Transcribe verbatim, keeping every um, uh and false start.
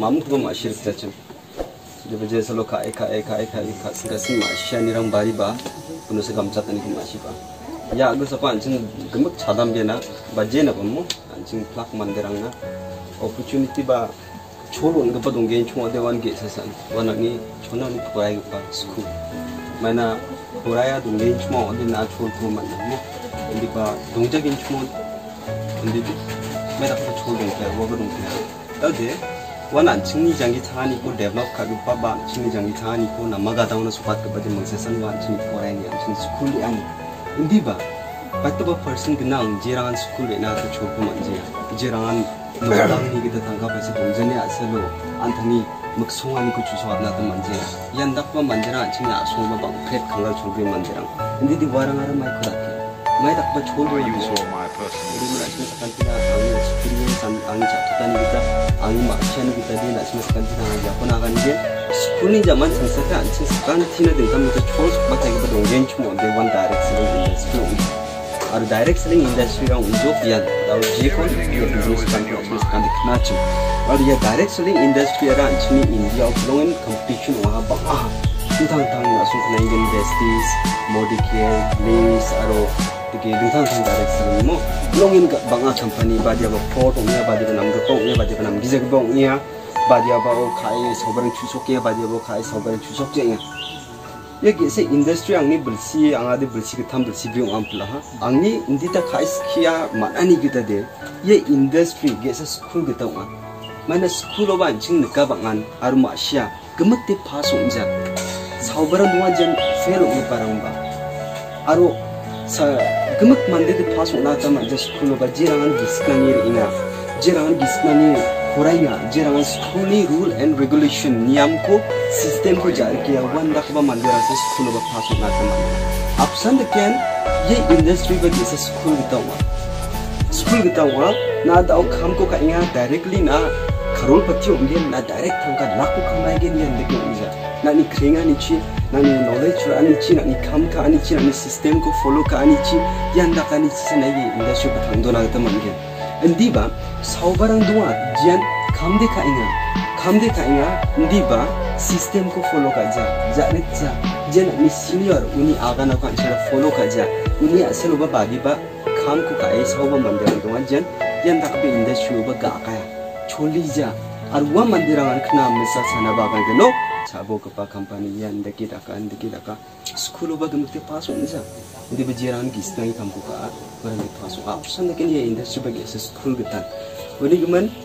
mamuk ba ma shir stachin de beje salo ka eka eka eka eka singasin ma shani rang bari ba puno se gamcha tani ma shi ba ya agu sapa anchin gemuk chadam bena ba je na bammo anchin plak manderang na opportunity ba cholo nga pa donggen chunga de wan ge sasan wana ni chona ni purai pa school mana puraya donggen chuma odi na chol ko man mo indi pa dongjagin chuma indi mera pa chol dong ka wo dong ka ade wan anchin ni jangi thani ko develop ka gu pa ba anchin ni jangi thani ko namaga dauna supat ka bade mang sasan wan anchin purai ni anchin school an indi ba patba person gnang jiran school na ta chol ko man je jiran nodang ni kita tangkap pasti dongjani asalo antani maksungani ku chuso adna ta manje yandak pa manjara chingna asungba bang phet khangal chulbi manjara indi di warang ara mai khada ke mai dak pa chholbo yuso my personal indi rasmi sakantina ang experience ang ang chatani kita ang ma chen kita di rasmi sakantina ya pona kan je skuni zaman sansaka anchi sakantina de kam to chol ba ta ga donggen chmo de one direction industry और direct selling industry का उद्योग या दाउ जे को ये business countries का दिखना चाहिए और ये डायरेक्ट सेलिंग इंडस्ट्री का अच्छी इंडिया और लोगों ने कंपटीशन वहाँ बंगा दुधांग धांग असुख नहीं इंडस्ट्रीज मोडिकेयर लेस और देखिए दुधांग धांग डायरेक्ट सेलिंग मो लोगों ने बंगा कंपनी बादिया बा फोर्ट उन्हें बादिया बा नाम का को उन्हें बादिया बा नाम गिजक बा उन्हें बादिया बा वो खाए सोबरन चुसोक के बादिया वो खाए सोबरन चुसोक जाएंगे ये कैसे इंडस्ट्री आंगनी बल्सी आंगादे बल्सी के थम बल्सी भी आंपला हाँ आंगनी इंदिता खाइस किया मानानी किता दे ये इंडस्ट्री कैसे स्कूल किता उन मैंने स्कूल ओबा इंचिंग निका बंगान आरु माशिया गमते पास उनजा सावबरन दुआ जन फेल उन पारंबा आरु सा गमक मंदे दे पास उना तम जे स्कूल ओबा जिरांगन गिस्कानी इना जिरांगन गिस्कानी होराइना जिरांगन स्कूली रूल एंड रेगुलेशन नियम को सिस्टम को जारी किया वन रखबा मंदिर से स्कूल में पास होना चाहिए अब संद कैन ये इंडस्ट्री में जैसे स्कूल किता हुआ स्कूल किता हुआ ना दाव काम को कहीं यहाँ डायरेक्टली ना करोड़ पत्ती होंगे ना डायरेक्ट हम का लाख को कमाएंगे नहीं अंदर के उनजा ना नि करेंगा नीचे ना नि नॉलेज का नीचे ना नि काम का नीचे ना नि सिस्टम को फॉलो का नीचे ये अंदर का नीचे से नहीं ये इंडस्ट्री पर हम दोनों आते मंगे अंदीबा सावबारंग दुआ जियान काम देखा इंगा काम देखा इंगा अंदीबा सिस्टम को फॉलो कर जा जाने जा जन अपनी सीनियर उन्हीं आगा ना कौन चला फॉलो कर जा उन्हीं असल उबा बागी बा काम को काहे सावबा मंदिर दोंगा जन जन तक भी इंडस्ट्री उबा गाकाया छोली जा और वह मंदिर आंगन खना मिसा सना बागा गनो चाबो कपा कंपनी ये अंदर की रखा अंदर की रखा स्कूल उबा गमते पास होने जा उन्हीं बजीरान किस्ता ही काम को का बरंगे पास हो ऑप्शन लेकिन ये इंडस्ट्री बगे से स्कूल के तन उन्हीं गमन